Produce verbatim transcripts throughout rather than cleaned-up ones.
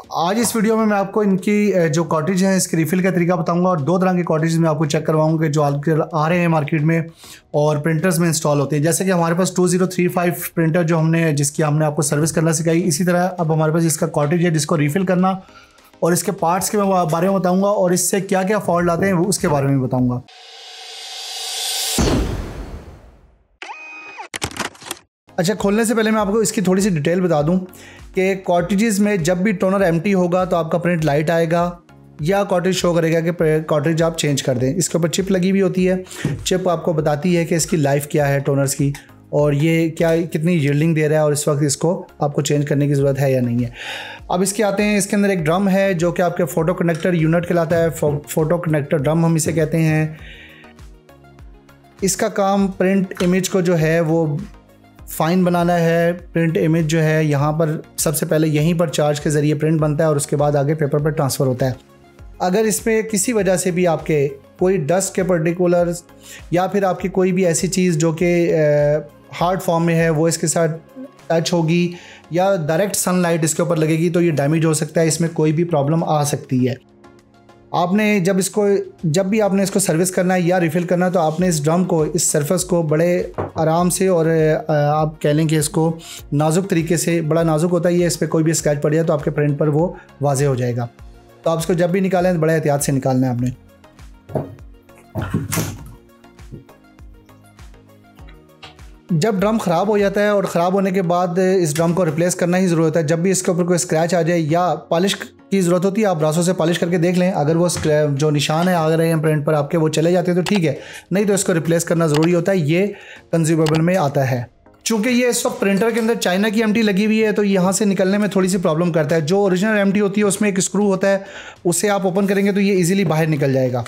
आज इस वीडियो में मैं आपको इनकी जो कॉटेज है इसकी रिफ़िल का तरीका बताऊंगा और दो तरह के कॉटेज मैं आपको चेक करवाऊंगा जो आ रहे हैं मार्केट में और प्रिंटर्स में इंस्टॉल होते हैं। जैसे कि हमारे पास two zero three five printer जो हमने जिसकी हमने आपको सर्विस करना सिखाई, इसी तरह अब हमारे पास इसका कॉटेज है जिसको रिफ़िल करना और इसके पार्ट्स के बारे में बताऊँगा और इससे क्या क्या फॉल्ट आते हैं उसके बारे में बताऊँगा। अच्छा, खोलने से पहले मैं आपको इसकी थोड़ी सी डिटेल बता दूं कि कॉटेजेस में जब भी टोनर एम्प्टी होगा तो आपका प्रिंट लाइट आएगा या कॉटेज शो करेगा कि कॉटेज आप चेंज कर दें। इसके ऊपर चिप लगी हुई होती है। चिप आपको बताती है कि इसकी लाइफ क्या है टोनर्स की और ये क्या कितनी यील्डिंग दे रहा है और इस वक्त इसको आपको चेंज करने की ज़रूरत है या नहीं है। अब इसके आते हैं, इसके अंदर एक ड्रम है जो कि आपके फ़ोटो कनेक्टर यूनिट कहलाता है। फ़ोटो कनेक्टर ड्रम हम इसे कहते हैं। इसका काम प्रिंट इमेज को जो है वो फ़ाइन बनाना है। प्रिंट इमेज जो है यहाँ पर सबसे पहले यहीं पर चार्ज के ज़रिए प्रिंट बनता है और उसके बाद आगे पेपर पर ट्रांसफ़र होता है। अगर इसमें किसी वजह से भी आपके कोई डस्ट के पर्टिकुलर्स या फिर आपकी कोई भी ऐसी चीज़ जो कि हार्ड फॉर्म में है वो इसके साथ टच होगी या डायरेक्ट सनलाइट इसके ऊपर लगेगी तो ये डैमेज हो सकता है, इसमें कोई भी प्रॉब्लम आ सकती है। आपने जब इसको जब भी आपने इसको सर्विस करना है या रिफ़िल करना है तो आपने इस ड्रम को, इस सरफेस को बड़े आराम से और आप कह लें कि इसको नाजुक तरीके से, बड़ा नाजुक होता है ये, इस पर कोई भी स्क्रैच पड़ जाए तो आपके प्रिंट पर वो वाज़े हो जाएगा। तो आप इसको जब भी निकालें तो बड़े एहतियात से निकालना है आपने। जब ड्रम ख़राब हो जाता है और ख़राब होने के बाद इस ड्रम को रिप्लेस करना ही ज़रूरत है। जब भी इसके ऊपर कोई स्क्रैच आ जाए या पॉलिश की ज़रूरत होती है, आप ब्रासों से पॉलिश करके देख लें, अगर वो जो निशान है आ रहे हैं प्रिंट पर आपके वो चले जाते हैं तो ठीक है, नहीं तो इसको रिप्लेस करना ज़रूरी होता है। ये कंज्यूमेबल में आता है। चूँकि ये इस वक्त प्रिंटर के अंदर चाइना की एमटी लगी हुई है तो यहाँ से निकलने में थोड़ी सी प्रॉब्लम करता है। जो ओरिजिनल एमटी होती है उसमें एक स्क्रू होता है, उससे आप ओपन करेंगे तो ये ईज़िली बाहर निकल जाएगा।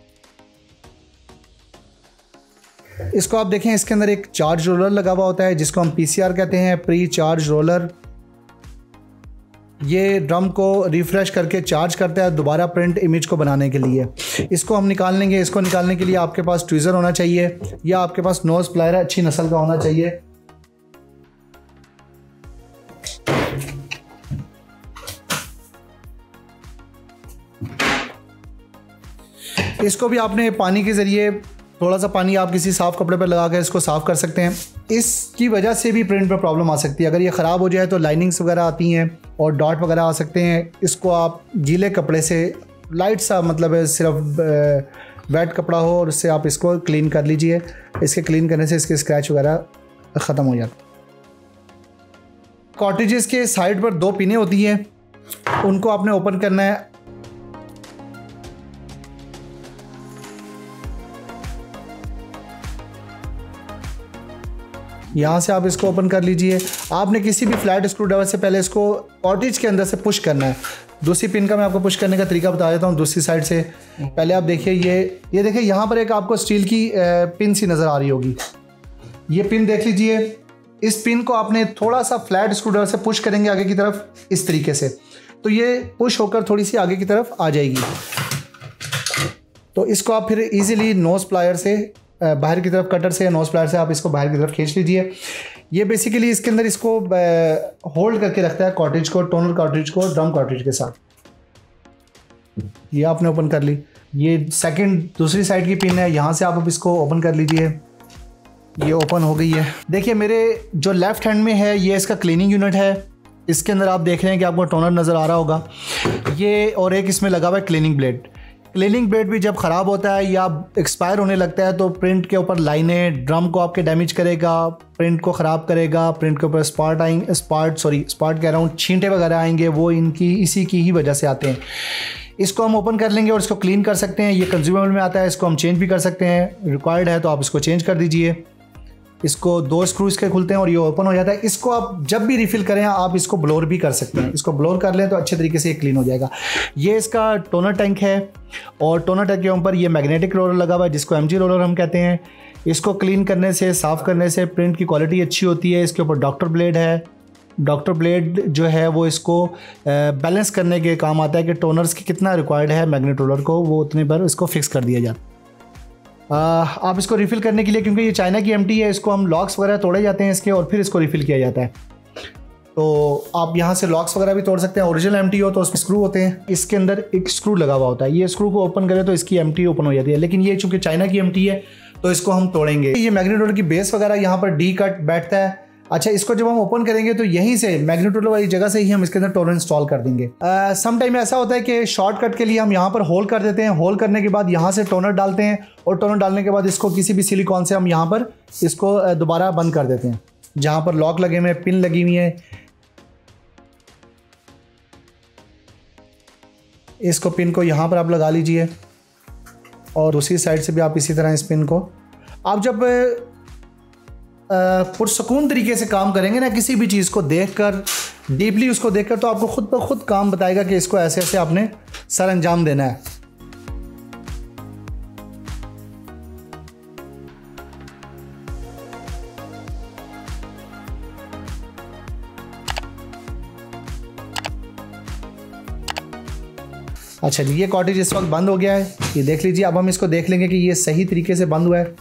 इसको आप देखें, इसके अंदर एक चार्ज रोलर लगा हुआ होता है जिसको हम पीसीआर कहते हैं, प्री चार्ज रोलर। ये ड्रम को रिफ़्रेश करके चार्ज करता है दोबारा प्रिंट इमेज को बनाने के लिए। इसको हम निकाल लेंगे। इसको निकालने के लिए आपके पास ट्वीज़र होना चाहिए या आपके पास नोज़ प्लायर अच्छी नस्ल का होना चाहिए। इसको भी आपने पानी के ज़रिए, थोड़ा सा पानी आप किसी साफ़ कपड़े पर लगा कर इसको साफ़ कर सकते हैं। इसकी वजह से भी प्रिंट पर प्रॉब्लम आ सकती है। अगर ये ख़राब हो जाए तो लाइनिंग्स वगैरह आती हैं और डॉट वगैरह आ सकते हैं। इसको आप गीले कपड़े से, लाइट सा मतलब है सिर्फ वेट कपड़ा हो, और उससे आप इसको क्लीन कर लीजिए। इसके क्लीन करने से इसके स्क्रैच वगैरह ख़त्म हो जाते हैं। कॉटेजेस के साइड पर दो पिनें होती हैं, उनको आपने ओपन करना है। यहाँ से आप इसको ओपन कर लीजिए। आपने किसी भी फ्लैट स्क्रू ड्राइवर से पहले इसको कॉटेज के अंदर से पुश करना है। दूसरी पिन का मैं आपको पुश करने का तरीका बता देता हूँ। दूसरी साइड से पहले आप देखिए, ये ये देखिए यहाँ पर एक आपको स्टील की पिन सी नज़र आ रही होगी। ये पिन देख लीजिए। इस पिन को आपने थोड़ा सा फ्लैट स्क्रू ड्राइवर से पुश करेंगे आगे की तरफ इस तरीके से, तो ये पुश होकर थोड़ी सी आगे की तरफ आ जाएगी। तो इसको आप फिर ईज़िली नोज़ प्लायर से बाहर की तरफ, कटर से या नोज़ प्लायर से आप इसको बाहर की तरफ खींच लीजिए। ये बेसिकली इसके अंदर इसको होल्ड करके रखता है कॉटेज को, टोनर कॉटेज को ड्रम कॉटेज के साथ। ये आपने ओपन कर ली। ये सेकंड दूसरी साइड की पिन है, यहाँ से आप अब इसको ओपन कर लीजिए। ये ओपन हो गई है। देखिए मेरे जो लेफ़्ट हैंड में है ये इसका क्लीनिंग यूनिट है। इसके अंदर आप देख रहे हैं कि आपको टोनर नज़र आ रहा होगा ये, और एक इसमें लगा हुआ है क्लीनिंग ब्लेड। क्लीनिंग ब्लेड भी जब ख़राब होता है या एक्सपायर होने लगता है तो प्रिंट के ऊपर लाइनें, ड्रम को आपके डैमेज करेगा, प्रिंट को ख़राब करेगा। प्रिंट के ऊपर स्पॉट आएंगे, स्पॉट सॉरी स्पॉट कह रहा हूँ, छींटे वगैरह आएंगे, वो इनकी इसी की ही वजह से आते हैं। इसको हम ओपन कर लेंगे और इसको क्लीन कर सकते हैं। ये कंज्यूमेबल में आता है, इसको हम चेंज भी कर सकते हैं। रिक्वायर्ड है तो आप इसको चेंज कर दीजिए। इसको दो स्क्रू इसके खुलते हैं और ये ओपन हो जाता है। इसको आप जब भी रिफ़िल करें आप इसको ब्लोर भी कर सकते हैं। इसको ब्लोर कर लें तो अच्छे तरीके से ये क्लीन हो जाएगा। ये इसका टोनर टैंक है और टोनर टैंक के ऊपर ये मैग्नेटिक रोलर लगा हुआ है जिसको एम जी रोलर हम कहते हैं। इसको क्लीन करने से, साफ़ करने से प्रिंट की क्वालिटी अच्छी होती है। इसके ऊपर डॉक्टर ब्लेड है। डॉक्टर ब्लेड जो है वो इसको बैलेंस करने के काम आता है कि टोनर्स की कितना रिक्वायर्ड है मैग्नेट रोलर को, वो उतने पर इसको फिक्स कर दिया जाता है। आ, आप इसको रिफ़िल करने के लिए, क्योंकि ये चाइना की एमटी है, इसको हम लॉक्स वगैरह तोड़े जाते हैं इसके और फिर इसको रिफ़िल किया जाता है। तो आप यहाँ से लॉक्स वगैरह भी तोड़ सकते हैं। ओरिजिनल एमटी हो तो उसमें स्क्रू होते हैं, इसके अंदर एक स्क्रू लगा हुआ होता है, ये स्क्रू को ओपन करें तो इसकी एमटी ओपन हो जाती है। लेकिन ये चूंकि चाइना की एमटी है तो इसको हम तोड़ेंगे। ये मैग्नेटोलो की बेस वगैरह यहाँ पर डी कट बैठता है। अच्छा, इसको जब हम ओपन करेंगे तो यहीं से मैग्नेटोलो वाली जगह से ही हम इसके अंदर टोनर इंस्टॉल कर देंगे। सम टाइम ऐसा होता है कि शॉर्टकट के लिए हम यहाँ पर होल कर देते हैं, होल करने के बाद यहाँ से टोनर डालते हैं और टोनर डालने के बाद इसको किसी भी सिलिकॉन से हम यहाँ पर इसको दोबारा बंद कर देते हैं। जहाँ पर लॉक लगे हुए हैं, पिन लगी हुई है, इसको पिन को यहाँ पर आप लगा लीजिए और दूसरी साइड से भी आप इसी तरह इस पिन को आप जब पुरसकून तरीके से काम करेंगे ना, किसी भी चीज़ को देखकर, डीपली उसको देखकर, तो आपको खुद ब खुद काम बताएगा कि इसको ऐसे ऐसे आपने सर अंजाम देना है। अच्छा जी, ये कॉटेज इस वक्त बंद हो गया है, ये देख लीजिए। अब हम इसको देख लेंगे कि ये सही तरीके से बंद हुआ है।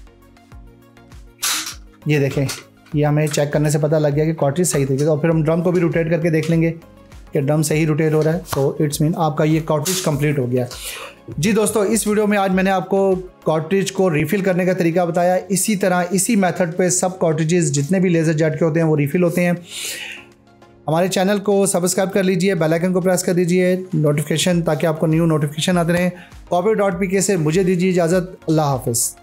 ये देखें, ये हमें चेक करने से पता लग गया कि कॉटेज सही तरीके से। और फिर हम ड्रम को भी रोटेट करके देख लेंगे कि ड्रम सही रोटेट हो रहा है, तो इट्स मीन आपका ये कॉटेज कंप्लीट हो गया। जी दोस्तों, इस वीडियो में आज मैंने आपको कॉटेज को रिफ़िल करने का तरीका बताया। इसी तरह इसी मेथड पे सब कॉटेजेस जितने भी लेज़र जेट के होते हैं वो रिफ़िल होते हैं। हमारे चैनल को सब्सक्राइब कर लीजिए, बेल आइकन को प्रेस कर दीजिए नोटिफिकेशन, ताकि आपको न्यू नोटिफिकेशन आते रहें। कॉपी डॉट पी के से मुझे दीजिए इजाज़त। अल्लाह हाफ़िज़।